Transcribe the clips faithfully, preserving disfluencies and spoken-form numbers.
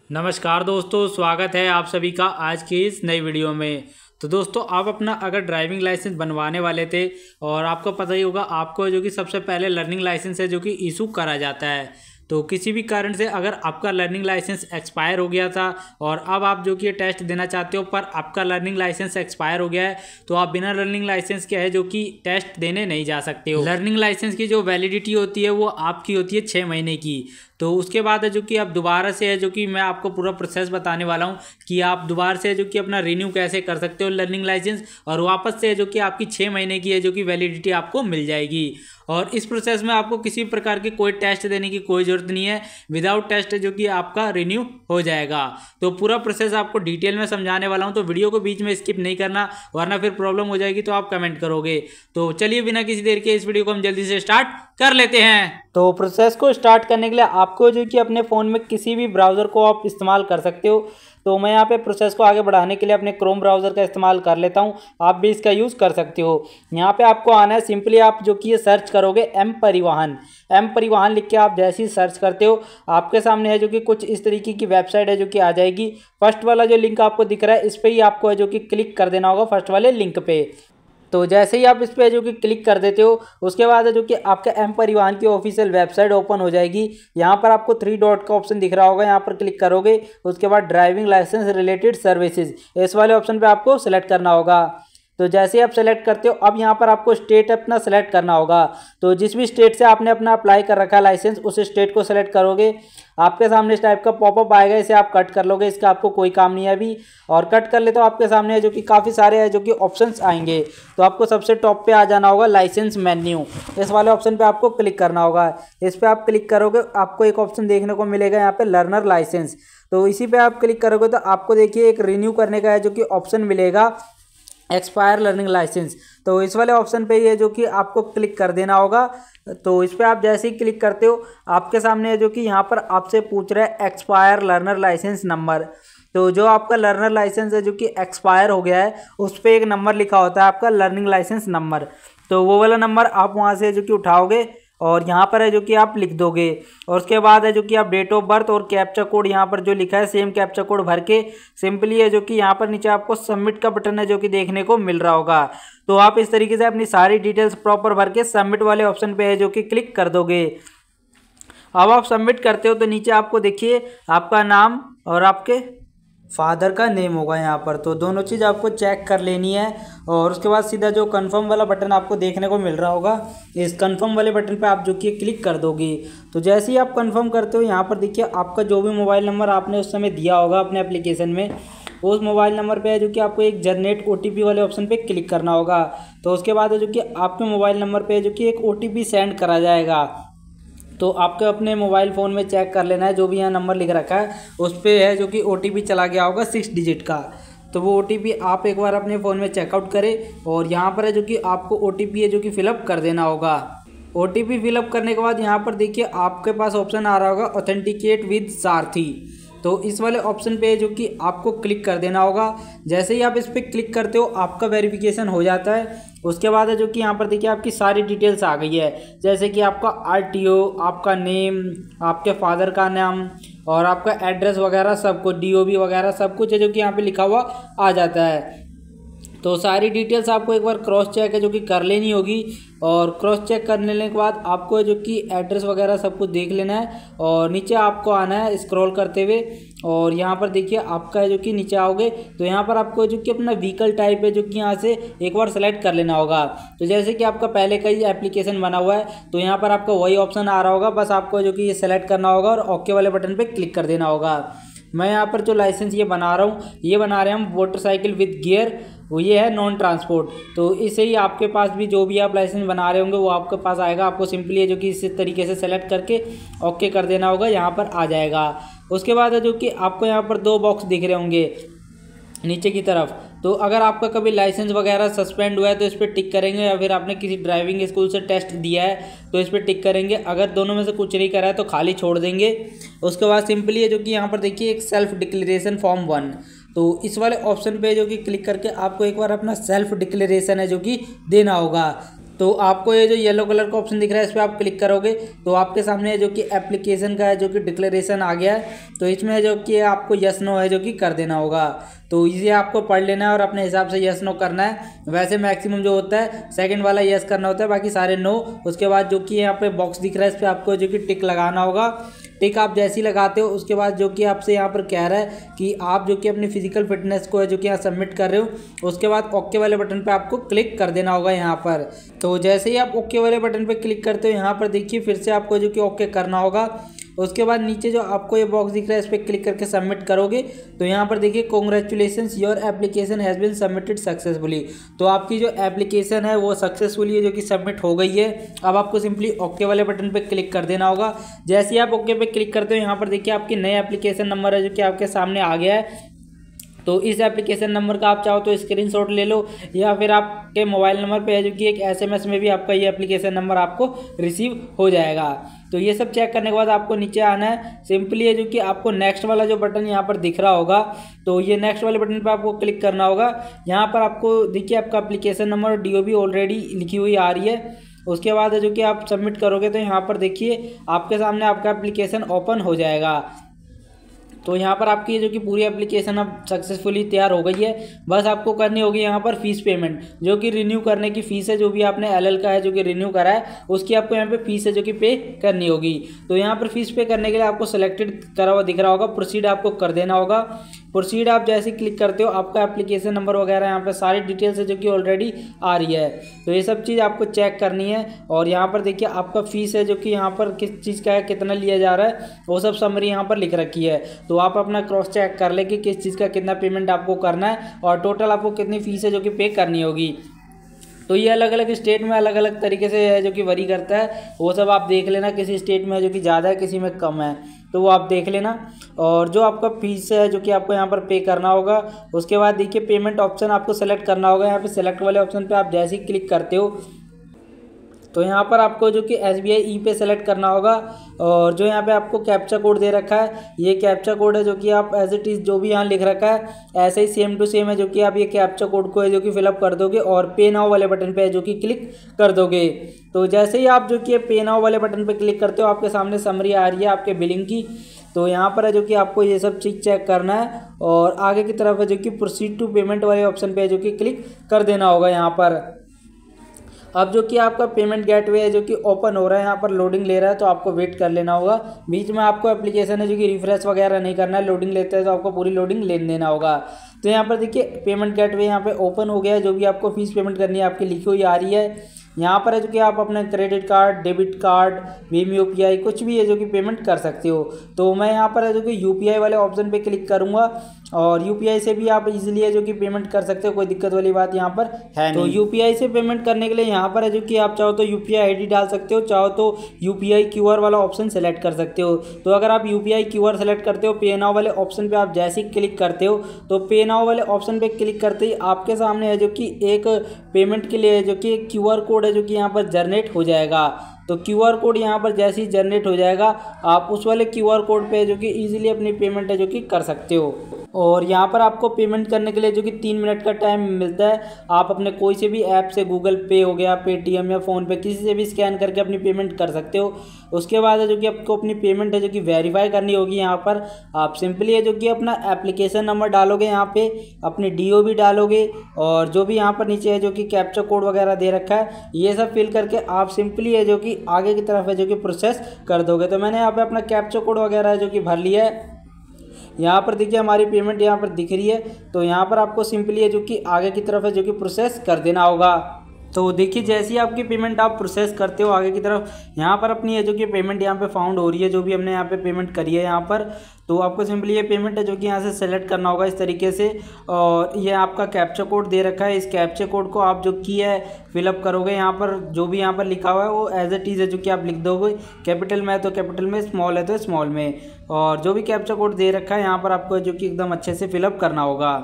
नमस्कार दोस्तों, स्वागत है आप सभी का आज की इस नई वीडियो में। तो दोस्तों, आप अपना अगर ड्राइविंग लाइसेंस बनवाने वाले थे और आपको पता ही होगा, आपको जो कि सबसे पहले लर्निंग लाइसेंस है जो कि इशू करा जाता है। तो किसी भी कारण से अगर आपका लर्निंग लाइसेंस एक्सपायर हो गया था और अब आप जो कि ये टेस्ट देना चाहते हो पर आपका लर्निंग लाइसेंस एक्सपायर हो गया है, तो आप बिना लर्निंग लाइसेंस के है जो कि टेस्ट देने नहीं जा सकते हो। लर्निंग लाइसेंस की जो वैलिडिटी होती है वो आपकी होती है छः महीने की। तो उसके बाद है जो कि आप दोबारा से है जो कि मैं आपको पूरा प्रोसेस बताने वाला हूँ कि आप दोबारा से है जो कि अपना रिन्यू कैसे कर सकते हो लर्निंग लाइसेंस, और वापस से है जो कि आपकी छः महीने की है जो कि वैलिडिटी आपको मिल जाएगी। और इस प्रोसेस में आपको किसी प्रकार की कोई टेस्ट देने की कोई ज़रूरत नहीं है, विदाउट टेस्ट जो कि आपका रिन्यू हो जाएगा। तो पूरा प्रोसेस आपको डिटेल में समझाने वाला हूँ, तो वीडियो को बीच में स्किप नहीं करना, वरना फिर प्रॉब्लम हो जाएगी तो आप कमेंट करोगे। तो चलिए बिना किसी देर के इस वीडियो को हम जल्दी से स्टार्ट कर लेते हैं। तो प्रोसेस को स्टार्ट करने के लिए आपको जो कि अपने फ़ोन में किसी भी ब्राउज़र को आप इस्तेमाल कर सकते हो। तो मैं यहाँ पे प्रोसेस को आगे बढ़ाने के लिए अपने क्रोम ब्राउज़र का इस्तेमाल कर लेता हूँ, आप भी इसका यूज़ कर सकते हो। यहाँ पे आपको आना है, सिंपली आप जो कि ये सर्च करोगे एम परिवहन। एम परिवहन लिख के आप जैसे ही सर्च करते हो, आपके सामने है जो कि कुछ इस तरीके की वेबसाइट है जो कि आ जाएगी। फर्स्ट वाला जो लिंक आपको दिख रहा है, इस पर ही आपको है जो कि क्लिक कर देना होगा, फर्स्ट वाले लिंक पे। तो जैसे ही आप इस पर जो कि क्लिक कर देते हो, उसके बाद जो कि आपका एम परिवहन की ऑफिशियल वेबसाइट ओपन हो जाएगी। यहाँ पर आपको थ्री डॉट का ऑप्शन दिख रहा होगा, यहाँ पर क्लिक करोगे। उसके बाद ड्राइविंग लाइसेंस रिलेटेड सर्विसेज, इस वाले ऑप्शन पे आपको सेलेक्ट करना होगा। तो जैसे ही आप सेलेक्ट करते हो, अब यहाँ पर आपको स्टेट अपना सेलेक्ट करना होगा। तो जिस भी स्टेट से आपने अपना अप्लाई कर रखा है लाइसेंस, उस स्टेट को सेलेक्ट करोगे। आपके सामने इस टाइप का पॉपअप आएगा, इसे आप कट कर लोगे, इसका आपको कोई काम नहीं है अभी। और कट कर ले तो आपके सामने है जो कि काफ़ी सारे है जो कि ऑप्शंस आएंगे। तो आपको सबसे टॉप पे आ जाना होगा लाइसेंस मेन्यू, इस वाले ऑप्शन पे आपको क्लिक करना होगा। इस पर आप क्लिक करोगे, आपको एक ऑप्शन देखने को मिलेगा यहाँ पे लर्नर लाइसेंस। तो इसी पे आप क्लिक करोगे तो आपको देखिए एक रिन्यू करने का है जो कि ऑप्शन मिलेगा, एक्सपायर लर्निंग लाइसेंस। तो इस वाले ऑप्शन पे ये जो कि आपको क्लिक कर देना होगा। तो इस पर आप जैसे ही क्लिक करते हो, आपके सामने है जो कि यहाँ पर आपसे पूछ रहा है एक्सपायर लर्नर लाइसेंस नंबर। तो जो आपका लर्नर लाइसेंस है जो कि एक्सपायर हो गया है, उस पर एक नंबर लिखा होता है आपका लर्निंग लाइसेंस नंबर। तो वो वाला नंबर आप वहाँ से जो कि उठाओगे और यहाँ पर है जो कि आप लिख दोगे। और उसके बाद है जो कि आप डेट ऑफ बर्थ और कैप्चा कोड यहाँ पर जो लिखा है, सेम कैप्चा कोड भर के सिंपली है जो कि यहाँ पर नीचे आपको सबमिट का बटन है जो कि देखने को मिल रहा होगा। तो आप इस तरीके से अपनी सारी डिटेल्स प्रॉपर भर के सबमिट वाले ऑप्शन पे है जो कि क्लिक कर दोगे। अब आप सबमिट करते हो तो नीचे आपको देखिए आपका नाम और आपके फादर का नेम होगा यहाँ पर। तो दोनों चीज़ आपको चेक कर लेनी है। और उसके बाद सीधा जो कंफर्म वाला बटन आपको देखने को मिल रहा होगा, इस कंफर्म वाले बटन पे आप जो कि क्लिक कर दोगे। तो जैसे ही आप कंफर्म करते हो, यहाँ पर देखिए आपका जो भी मोबाइल नंबर आपने उस समय दिया होगा अपने एप्लीकेशन में, उस मोबाइल नंबर पे है जो कि आपको एक जनरेट ओटीपी वाले ऑप्शन पे क्लिक करना होगा। तो उसके बाद है जो कि आपके मोबाइल नंबर पे जो कि एक ओटीपी सेंड करा जाएगा। तो आपको अपने मोबाइल फ़ोन में चेक कर लेना है, जो भी यहाँ नंबर लिख रखा है उस पर है जो कि ओटीपी चला गया होगा सिक्स डिजिट का। तो वो ओटीपी आप एक बार अपने फ़ोन में चेकआउट करें और यहाँ पर है जो कि आपको ओटीपी है जो कि फिलअप कर देना होगा। ओटीपी फिलअप करने के बाद यहाँ पर देखिए आपके पास ऑप्शन आ रहा होगा ऑथेंटिकेट विद सारथी। तो इस वाले ऑप्शन पे जो कि आपको क्लिक कर देना होगा। जैसे ही आप इस पर क्लिक करते हो, आपका वेरिफिकेशन हो जाता है। उसके बाद है जो कि यहाँ पर देखिए आपकी सारी डिटेल्स आ गई है, जैसे कि आपका आरटीओ, आपका नेम, आपके फादर का नाम और आपका एड्रेस वगैरह सब कुछ, डीओबी वगैरह सब कुछ है जो कि यहाँ पे लिखा हुआ आ जाता है। तो सारी डिटेल्स आपको एक बार क्रॉस चेक है जो कि कर लेनी होगी। और क्रॉस चेक कर लेने के बाद आपको जो कि एड्रेस वगैरह सब कुछ देख लेना है और नीचे आपको आना है स्क्रॉल करते हुए। और यहाँ पर देखिए आपका जो कि नीचे आओगे तो यहाँ पर आपको जो कि अपना व्हीकल टाइप है जो कि यहाँ से एक बार सेलेक्ट कर लेना होगा। तो जैसे कि आपका पहले का ही एप्लीकेशन बना हुआ है, तो यहाँ पर आपको वही ऑप्शन आ रहा होगा, बस आपको जो कि ये सेलेक्ट करना होगा और ओके वाले बटन पर क्लिक कर देना होगा। मैं यहाँ पर जो लाइसेंस ये बना रहा हूँ, ये बना रहे हैं हम मोटरसाइकिल विद गियर, वो ये है नॉन ट्रांसपोर्ट। तो इसे ही आपके पास भी जो भी आप लाइसेंस बना रहे होंगे वो आपके पास आएगा। आपको सिंपली है जो कि इस तरीके से सेलेक्ट करके ओके कर देना होगा, यहाँ पर आ जाएगा। उसके बाद है जो कि आपको यहाँ पर दो बॉक्स दिख रहे होंगे नीचे की तरफ। तो अगर आपका कभी लाइसेंस वगैरह सस्पेंड हुआ है तो इस पर टिक करेंगे, या फिर आपने किसी ड्राइविंग स्कूल से टेस्ट दिया है तो इस पर टिक करेंगे। अगर दोनों में से कुछ नहीं करा है तो खाली छोड़ देंगे। उसके बाद सिंपली है जो कि यहाँ पर देखिए एक सेल्फ डिक्लेरेशन फॉर्म वन, तो इस वाले ऑप्शन पे जो कि क्लिक करके आपको एक बार अपना सेल्फ डिक्लेरेशन है जो कि देना होगा। तो आपको ये जो येलो कलर का ऑप्शन दिख रहा है इस पर आप क्लिक करोगे तो आपके सामने जो कि एप्लीकेशन का है जो कि डिक्लेरेशन आ गया है। तो इसमें जो कि आपको यस नो है जो कि कर देना होगा। तो इसे आपको पढ़ लेना है और अपने हिसाब से यस नो करना है। वैसे मैक्सिमम जो होता है सेकंड वाला यस करना होता है, बाकी सारे नो। उसके बाद जो कि यहाँ पे बॉक्स दिख रहा है इस पर आपको जो कि टिक लगाना होगा। टिक आप जैसे ही लगाते हो उसके बाद जो कि आपसे यहाँ पर कह रहा है कि आप जो कि अपनी फिजिकल फिटनेस को है जो कि यहाँ सबमिट कर रहे हो। उसके बाद ओके वाले बटन पे आपको क्लिक कर देना होगा यहाँ पर। तो जैसे ही आप ओके वाले बटन पे क्लिक करते हो यहाँ पर देखिए फिर से आपको जो कि ओके करना होगा। उसके बाद नीचे जो आपको ये बॉक्स दिख रहा है इस पर क्लिक करके सबमिट करोगे तो यहाँ पर देखिए congratulations your application has been submitted successfully. तो आपकी जो एप्लीकेशन है वो सक्सेसफुली है जो कि सबमिट हो गई है। अब आपको सिंपली ओके वाले बटन पे क्लिक कर देना होगा। जैसे ही आप ओके पे क्लिक करते हो यहाँ पर देखिए आपकी नए एप्लीकेशन नंबर है जो कि आपके सामने आ गया है। तो इस एप्लीकेशन नंबर का आप चाहो तो स्क्रीनशॉट ले लो या फिर आपके मोबाइल नंबर पे है जो कि एक एसएमएस में भी आपका ये एप्लीकेशन नंबर आपको रिसीव हो जाएगा। तो ये सब चेक करने के बाद आपको नीचे आना है। सिंपली है जो कि आपको नेक्स्ट वाला जो बटन यहाँ पर दिख रहा होगा तो ये नेक्स्ट वाले बटन पर आपको क्लिक करना होगा। यहाँ पर आपको देखिए आपका एप्लीकेशन नंबर और डीओबी ऑलरेडी लिखी हुई आ रही है। उसके बाद जो कि आप सबमिट करोगे तो यहाँ पर देखिए आपके सामने आपका एप्लीकेशन ओपन हो जाएगा। तो यहाँ पर आपकी जो कि पूरी एप्लीकेशन अब सक्सेसफुली तैयार हो गई है। बस आपको करनी होगी यहाँ पर फीस पेमेंट, जो कि रिन्यू करने की फ़ीस है। जो भी आपने एलएल का है जो कि रिन्यू करा है उसकी आपको यहाँ पे फीस है जो कि पे करनी होगी। तो यहाँ पर फीस पे करने के लिए आपको सेलेक्टेड करा हुआ दिख रहा होगा, प्रोसीड आपको कर देना होगा। प्रोसीड आप जैसे क्लिक करते हो आपका एप्लीकेशन नंबर वगैरह यहाँ पर सारी डिटेल्स है जो कि ऑलरेडी आ रही है। तो ये सब चीज़ आपको चेक करनी है। और यहाँ पर देखिए आपका फ़ीस है जो कि यहाँ पर किस चीज़ का है, कितना लिया जा रहा है, वो सब समरी यहाँ पर लिख रखी है। तो आप अपना क्रॉस चेक कर ले कि किस चीज़ का कितना पेमेंट आपको करना है और टोटल आपको कितनी फ़ीस है जो कि पे करनी होगी। तो ये अलग अलग स्टेट में अलग अलग तरीके से है जो कि वरी करता है, वो सब आप देख लेना। किसी स्टेट में है जो कि ज़्यादा है, किसी में कम है, तो वो आप देख लेना। और जो आपका फीस है जो कि आपको यहाँ पर पे करना होगा। उसके बाद देखिए पेमेंट ऑप्शन आपको सेलेक्ट करना होगा। यहाँ पे सेलेक्ट वाले ऑप्शन पे आप जैसे ही क्लिक करते हो तो यहाँ पर आपको जो कि एस बी आई ई पे सेलेक्ट करना होगा। और जो यहाँ पे आपको कैप्चा कोड दे रखा है, ये कैप्चा कोड है जो कि आप एज इट इज़ जो भी यहाँ लिख रखा है ऐसे ही सेम टू सेम है जो कि आप ये कैप्चा कोड को है जो कि फिलअप कर दोगे और पे नाउ वाले बटन पे है जो कि क्लिक कर दोगे। तो जैसे ही आप जो कि पे नाउ वाले बटन पे क्लिक करते हो आपके सामने समरी आ रही है आपके बिलिंग की। तो यहाँ पर है जो कि आपको ये सब चीज़ चेक करना है और आगे की तरफ है जो कि प्रोसीड टू पेमेंट वाले ऑप्शन पे है जो कि क्लिक कर देना होगा। यहाँ पर अब जो कि आपका पेमेंट गेटवे है जो कि ओपन हो रहा है, यहाँ पर लोडिंग ले रहा है तो आपको वेट कर लेना होगा। बीच में आपको एप्लीकेशन है जो कि रिफ्रेश वगैरह नहीं करना है, लोडिंग लेते हैं तो आपको पूरी लोडिंग ले लेना होगा। तो यहाँ पर देखिए पेमेंट गेटवे यहाँ पे ओपन हो गया है। जो भी आपको फीस पेमेंट करनी है आपकी लिखी हुई आ रही है। यहाँ पर है जो कि आप अपने क्रेडिट कार्ड, डेबिट कार्ड, भीम यू पी आई कुछ भी है जो कि पेमेंट कर सकते हो। तो मैं यहाँ पर है जो कि यू पी आई वाले ऑप्शन पे क्लिक करूँगा और यू पी आई से भी आप इजीली है जो कि पेमेंट कर सकते हो, कोई दिक्कत वाली बात यहाँ पर है नहीं। तो यू पी आई से पेमेंट करने के लिए यहाँ पर है जो कि आप चाहो तो U P I I D डाल सकते हो, चाहो तो U P I Q R वाला ऑप्शन सेलेक्ट कर सकते हो। तो अगर आप U P I Q R select करते हो, पे नाउ वाले ऑप्शन पे आप जैसे ही क्लिक करते हो तो पे नाउ वाले ऑप्शन पे क्लिक करते ही आपके सामने है जो कि एक पेमेंट के लिए जो कि एक क्यू आर कोड है जो कि यहाँ पर जनरेट हो जाएगा। तो क्यू आर कोड यहाँ पर जैसे ही जनरेट हो जाएगा आप उस वाले क्यू आर कोड पे जो कि इजीली अपनी पेमेंट है जो कि कर सकते हो। और यहाँ पर आपको पेमेंट करने के लिए जो कि तीन मिनट का टाइम मिलता है। आप अपने कोई से भी ऐप से, गूगल पे हो गया, पेटीएम या फ़ोन पे, किसी से भी स्कैन करके अपनी पेमेंट कर सकते हो। उसके बाद है जो कि आपको अपनी पेमेंट है जो कि वेरीफाई करनी होगी। यहाँ पर आप सिंपली है जो कि अपना एप्लीकेशन नंबर डालोगे, यहाँ पे अपनी डी ओ बी डालोगे और जो भी यहाँ पर नीचे है जो कि कैप्चा कोड वगैरह दे रखा है ये सब फिल करके आप सिंपली है जो कि आगे की तरफ है जो कि प्रोसेस कर दोगे। तो मैंने यहाँ पे अपना कैप्चा कोड वगैरह है जो कि भर लिया है। यहाँ पर देखिए हमारी पेमेंट यहाँ पर दिख रही है। तो यहाँ पर आपको सिंपली है जो कि आगे की तरफ है जो कि प्रोसेस कर देना होगा। तो देखिए जैसे ही आपकी पेमेंट आप प्रोसेस करते हो आगे की तरफ, यहाँ पर अपनी है जो कि पेमेंट यहाँ पे फाउंड हो रही है, जो भी हमने यहाँ पे पेमेंट करी है यहाँ पर। तो आपको सिंपली ये पेमेंट है जो कि यहाँ से सेलेक्ट करना होगा इस तरीके से। और ये आपका कैप्चा कोड दे रखा है, इस कैप्चा कोड को आप जो की है फिलअप करोगे। यहाँ पर जो भी यहाँ पर लिखा हुआ है वो एज इट इज़ है जो कि आप लिख दोगे। कैपिटल में है तो कैपिटल में, स्मॉल है तो स्मॉल में। और जो भी कैप्चा कोड दे रखा है यहाँ पर आपको जो कि एकदम अच्छे से फिलअप करना होगा।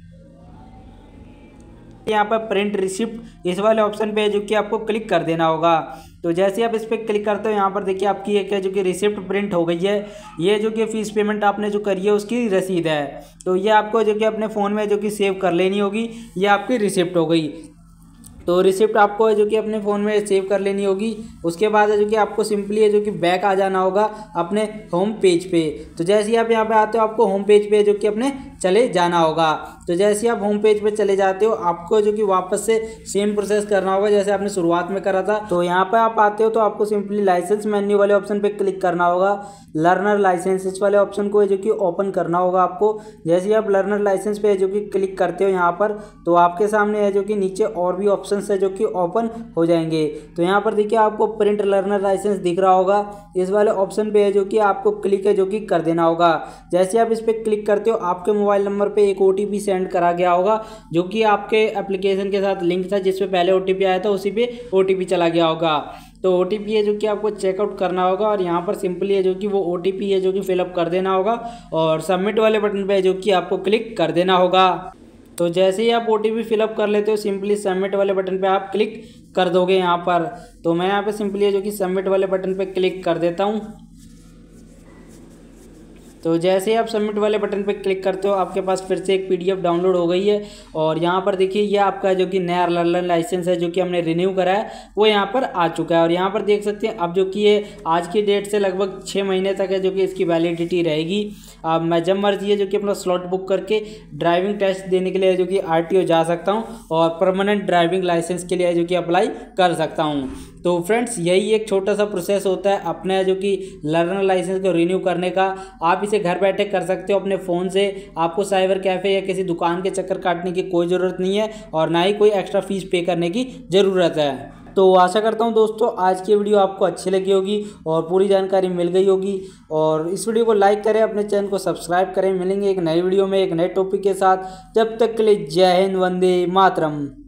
यहाँ पर प्रिंट रिसिप्ट इस वाले ऑप्शन पे है जो कि आपको क्लिक कर देना होगा। तो जैसे आप इस पर क्लिक करते हो यहाँ पर देखिए आपकी एक है जो कि रिसिप्ट प्रिंट हो गई है। ये जो कि फीस पेमेंट आपने जो करी है उसकी रसीद है। तो ये आपको जो कि अपने फ़ोन में जो कि सेव कर लेनी होगी, ये आपकी रिसिप्ट हो गई। तो रिसिप्ट आपको है जो कि अपने फ़ोन में सेव कर लेनी होगी। उसके बाद है जो कि आपको सिंपली है जो कि बैक आ जाना होगा अपने होम पेज पे। तो जैसे ही आप यहाँ पे आते हो आपको होम पेज पे जो कि अपने चले जाना होगा। तो जैसे ही आप होम पेज पे चले जाते हो आपको जो कि वापस से सेम प्रोसेस करना होगा जैसे आपने शुरुआत में करा था। तो यहाँ पर आप आते हो तो आपको सिंपली लाइसेंस मेन्यू वाले ऑप्शन पे क्लिक करना होगा। लर्नर लाइसेंस इस वाले ऑप्शन को है जो कि ओपन करना होगा आपको। जैसे ही आप लर्नर लाइसेंस पे जो कि क्लिक करते हो यहाँ पर तो आपके सामने है जो कि नीचे और भी ऑप्शन है जो कि ओपन हो जाएंगे। तो यहाँ पर देखिए आपको प्रिंट लर्नर लाइसेंस दिख रहा होगा। इस वाले ऑप्शन पे है जो कि आपको क्लिक है जो कि कर देना होगा। जैसे आप इस पर क्लिक करते हो आपके मोबाइल नंबर पे एक ओटीपी सेंड करा गया होगा जो कि आपके एप्लीकेशन के साथ लिंक था जिस पे पहले ओटीपी आया था उसी पे ओटीपी चला गया होगा। तो ओटीपी है जो कि आपको चेकआउट करना होगा और यहाँ पर सिंपली है जो कि वो ओटीपी है जो कि फिलअप कर देना होगा और सबमिट वाले बटन पे जो कि आपको क्लिक कर देना होगा। तो जैसे ही आप ओटीपी फिलअप कर लेते हो सिंपली सबमिट वाले बटन पे आप क्लिक कर दोगे यहाँ पर। तो मैं यहाँ पे सिंपली है जो कि सबमिट वाले बटन पे क्लिक कर देता हूँ। तो जैसे ही आप सबमिट वाले बटन पर क्लिक करते हो आपके पास फिर से एक पीडीएफ डाउनलोड हो गई है और यहाँ पर देखिए ये आपका जो कि नया लर्नर लाइसेंस है जो कि हमने रिन्यू करा है वो यहाँ पर आ चुका है। और यहाँ पर देख सकते हैं अब जो कि ये आज की डेट से लगभग छः महीने तक है जो कि इसकी वैलिडिटी रहेगी। अब मैं जब मर्जी है जो कि अपना स्लॉट बुक करके ड्राइविंग टेस्ट देने के लिए जो कि आरटीओ जा सकता हूँ और परमानेंट ड्राइविंग लाइसेंस के लिए जो कि अप्लाई कर सकता हूँ। तो फ्रेंड्स यही एक छोटा सा प्रोसेस होता है अपने जो कि लर्नर लाइसेंस को रिन्यू करने का। आप इसे घर बैठे कर सकते हो अपने फ़ोन से। आपको साइबर कैफ़े या किसी दुकान के चक्कर काटने की कोई ज़रूरत नहीं है और ना ही कोई एक्स्ट्रा फीस पे करने की ज़रूरत है। तो आशा करता हूं दोस्तों आज की वीडियो आपको अच्छी लगी होगी और पूरी जानकारी मिल गई होगी। और इस वीडियो को लाइक करें, अपने चैनल को सब्सक्राइब करें। मिलेंगे एक नई वीडियो में एक नए टॉपिक के साथ। जब तक के लिए जय हिंद, वंदे मातरम।